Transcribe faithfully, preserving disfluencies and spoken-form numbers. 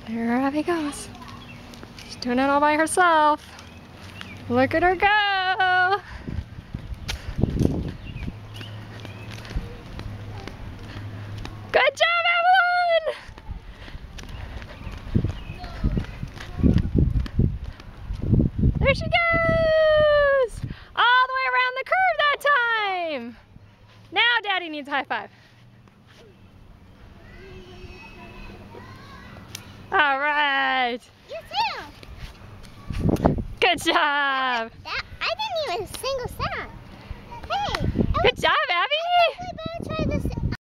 There Abby goes. She's doing it all by herself. Look at her go. Good job, Evelyn! There she goes! All the way around the curve that time! Now Daddy needs a high five. All right. You too. Good job. That, I didn't even single sound. Hey. Good job,